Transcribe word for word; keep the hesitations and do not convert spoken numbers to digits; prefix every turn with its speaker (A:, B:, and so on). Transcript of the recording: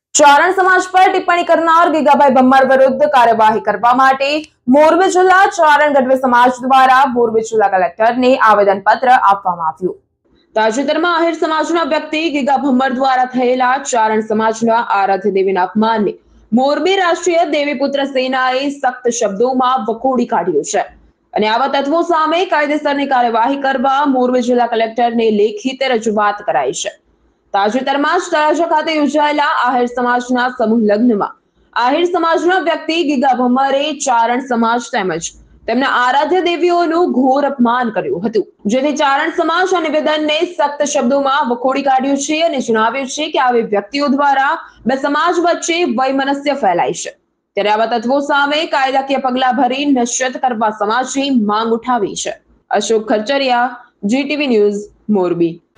A: ચારણ સમાજ પર ટિપ્પણી કરનાર ગીગાભાઈ ભમ્મર વિરુદ્ધ કાર્યવાહી કરવા માટે મોરબી જિલ્લા ચારણ ગઢવી સમાજ દ્વારા મોરબી જિલ્લા કલેક્ટરને આવેદનપત્ર આપવામાં આવ્યું। તાજેતરમાં આહિર સમાજના વ્યક્તિ ગીગા ભમ્મર દ્વારા થયેલા ચારણ સમાજના આરાધ્ય દેવીના અપમાનને મોરબી રાષ્ટ્રીય દેવીપુત્ર સેનાએ સખ્ત શબ્દોમાં વખોડી કાઢ્યું છે અને આવા તત્વો સામે કાયદેસરની કાર્યવાહી કરવા મોરબી જિલ્લા કલેક્ટરને લેખિત રજૂઆત કરાઈ છે। તાજેતરમાં જ તળાજા ખાતે યોજાયેલા આહિર સમાજના સમૂહ લગ્નમાં આહિર સમાજના વ્યક્તિ ગીગા ભમ્મરે ચારણ સમાજ તેમજ તેમના આરાધ્ય દેવીઓનું ઘોર અપમાન કર્યું હતું, જેથી ચારણ સમાજ આ નિવેદનને સખ્ત શબ્દોમાં વખોડી કાઢ્યું છે અને જણાવ્યું છે કે આવી વ્યક્તિઓ દ્વારા બે સમાજ વચ્ચે વૈમનસ્ય ફેલાય છે, ત્યારે આવા તત્વો સામે કાયદાકીય પગલાં ભરી નિશ્ચિત કરવા સમાજની માંગ ઉઠાવી છે। Ashok Kharachariya, GTV news, Morbi.